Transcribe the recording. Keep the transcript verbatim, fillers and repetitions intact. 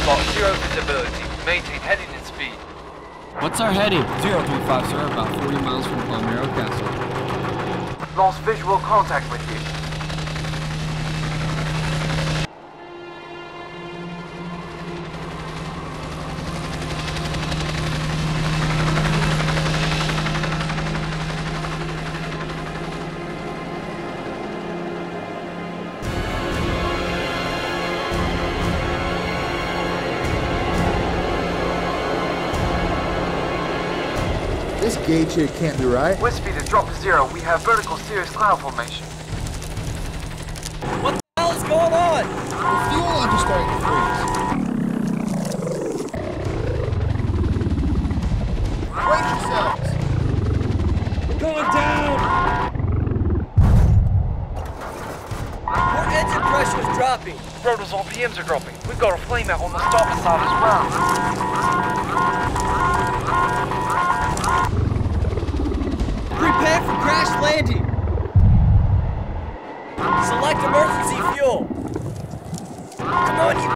spot, zero visibility. Maintain heading and speed. What's our heading? zero three five, sir, about forty miles from Palmero Castle. Lost visual contact with you. This gauge here can't be right. Wind speed has dropped to zero. We have vertical cirrus cloud formation. What the hell is going on? The fuel line is starting to freeze. Brace yourselves. Going down! Our engine pressure is dropping. Rotor's R P Ms are dropping. We've got a flame out on the starboard side as well. Prepare for crash landing. Select emergency fuel. Come on, you